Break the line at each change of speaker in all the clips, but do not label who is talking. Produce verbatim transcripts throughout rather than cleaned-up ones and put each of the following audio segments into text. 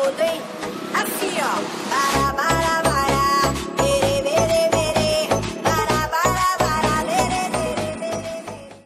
todo, hein? Assim, ó. Bara, bara, bara, bere, bere, bere. Bara, bara, bara, bere, bere, bere.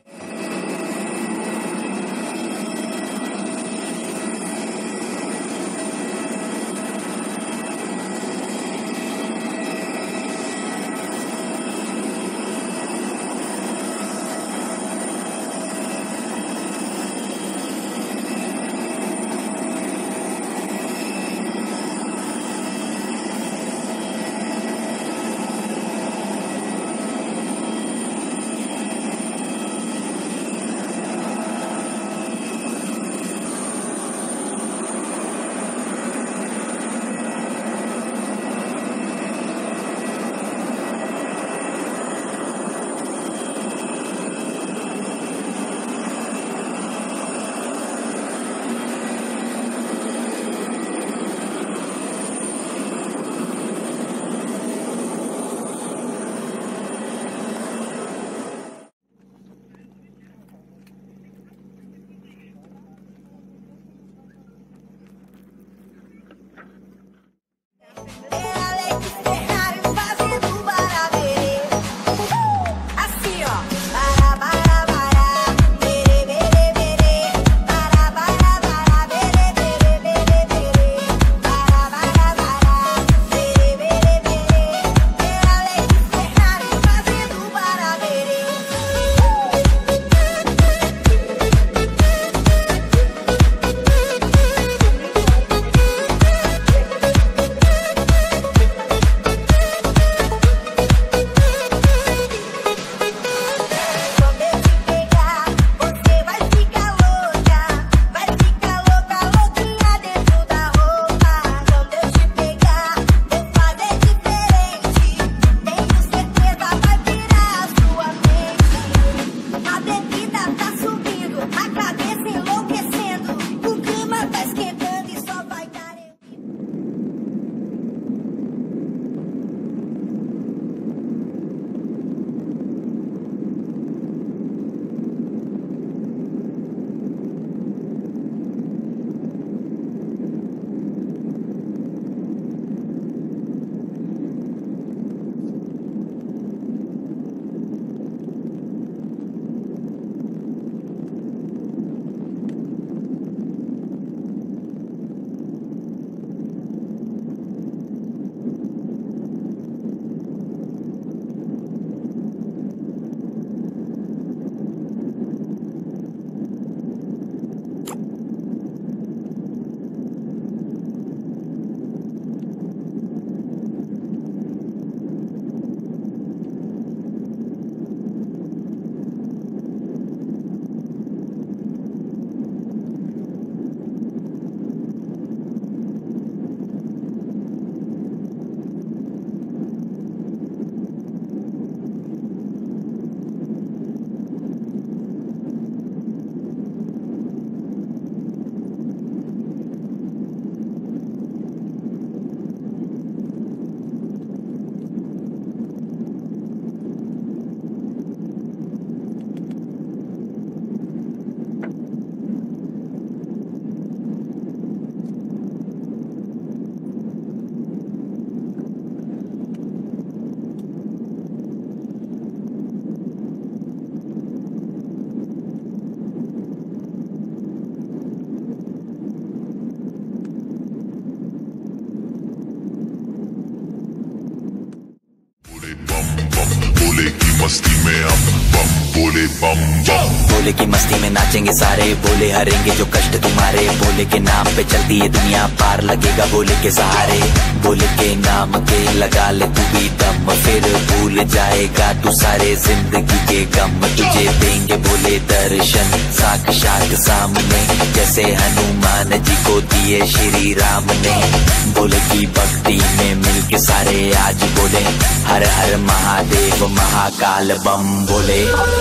मस्ती में हम बम बोले बम बम।
बोले की मस्ती में नाचेंगे सारे, बोले हरेंगे जो कष्ट तुम्हारे। बोले के नाम पे चलती है दुनिया, पार लगेगा बोले के सहारे। बोले के नाम के लगा ले तू भी दम, फिर भूल जाएगा तू सारे जिंदगी के गम। तुझे देंगे बोले दर्शन साक्षात सामने, जैसे हनुमान जी को दिए श्री राम ने। बोले की भक्ति में मिलके सारे आज बोले हर हर महादेव महाकाल बम बोले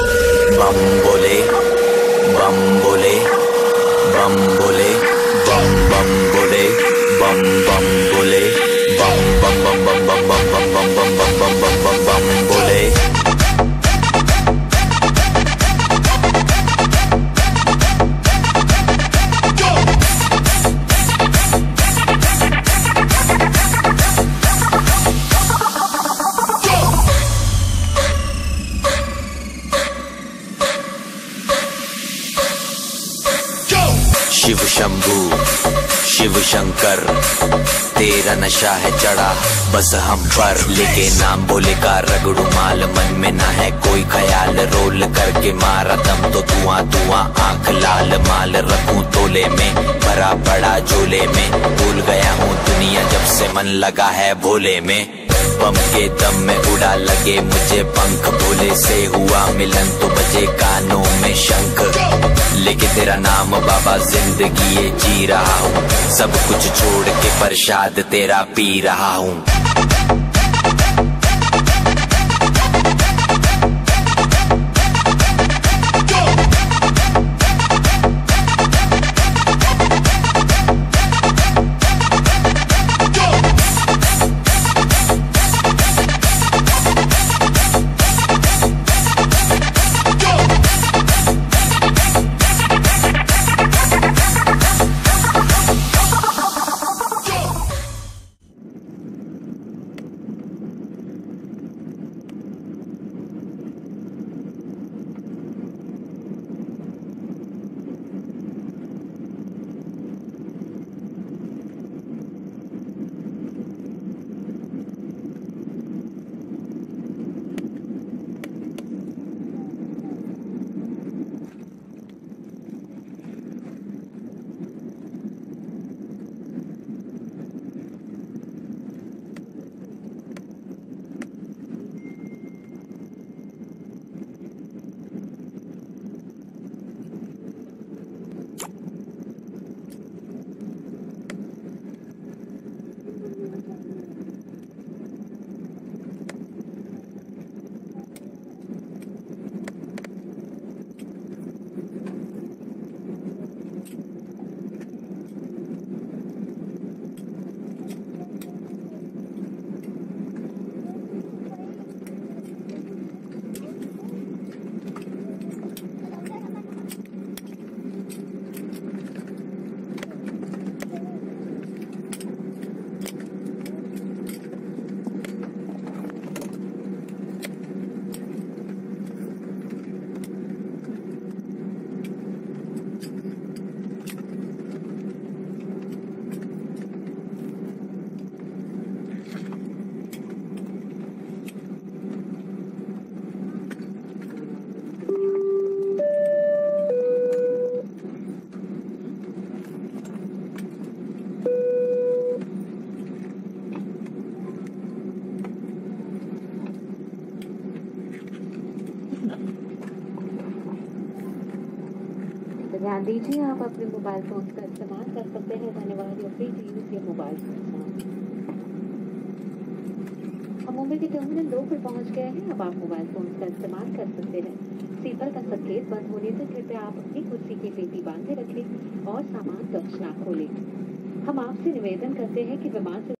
बम बोले बम बोले बम बोले बम बम बोले बम बम बोले बम बम बम बम बम बम बम बम बम बम बम बम बम बोले। शंकर, तेरा नशा है चढ़ा बस हम पर, लेके नाम भोले का रगड़ू माल, मन में ना है कोई ख्याल, रोल करके मारा दम तो धुआं धुआं आंख लाल, माल रखूं तोले में भरा पड़ा झोले में, भूल गया हूँ दुनिया जब से मन लगा है भोले में, बम के दम में उड़ा लगे मुझे पंख, भोले से हुआ मिलन तो बजे कानों में शंख, लेके तेरा नाम बाबा जिंदगी ये जी रहा हूँ, सब कुछ छोड़ के प्रसाद तेरा पी रहा हूँ।
ध्यान दीजिए, आप अपने मोबाइल फोन का इस्तेमाल कर सकते हैं। धन्यवाद। Your free to use your mobile phone. हम मुंबई के टर्मिनल दो पर पहुंच गए हैं। अब आप मोबाइल फोन का इस्तेमाल कर सकते हैं। सीपर का संकेत बंद होने तक कृपया आप अपनी कुर्सी की पेटी बांधे रखें और सामान टच ना खोलें। हम आपसे निवेदन करते हैं कि विमान से